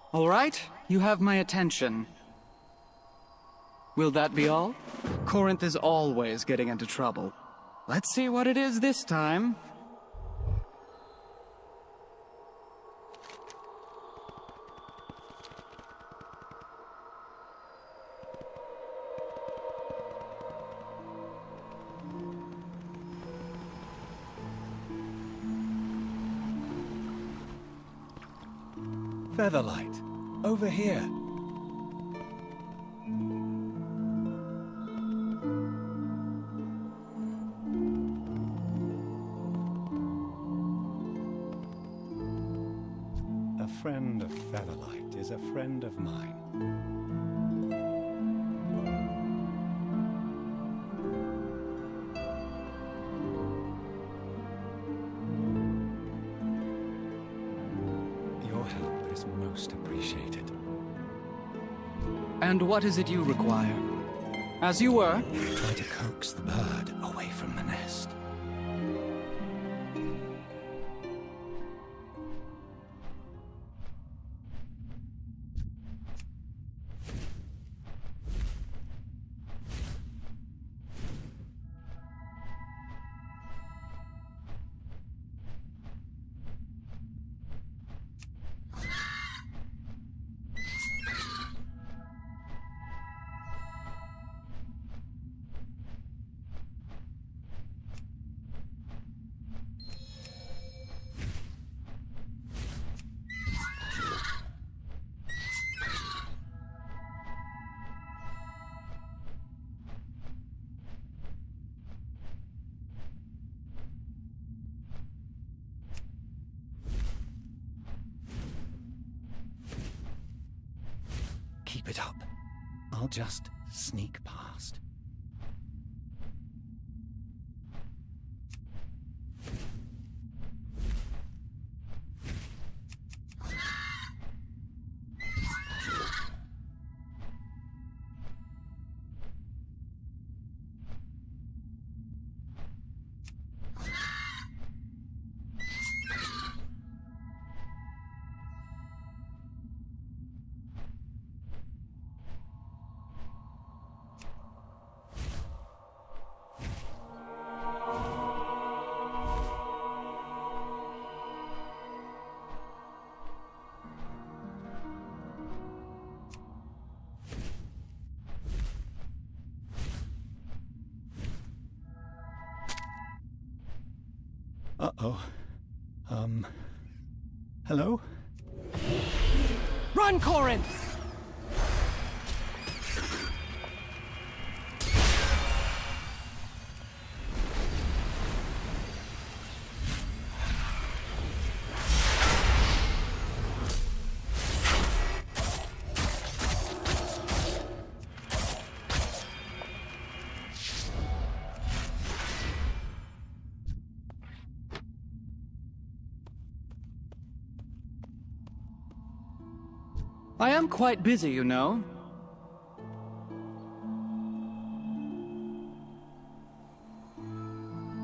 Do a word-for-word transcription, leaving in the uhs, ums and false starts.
All right, you have my attention. Will that be all? Corinth is always getting into trouble. Let's see what it is this time. Featherlight, over here. A friend of Featherlight is a friend of mine. Most appreciated. And what is it you require? As you were. Try to coax the bird away from the nest. Keep it up. I'll just sneak past. Uh-oh. Um... Hello? Run, Corinth! I am quite busy, you know.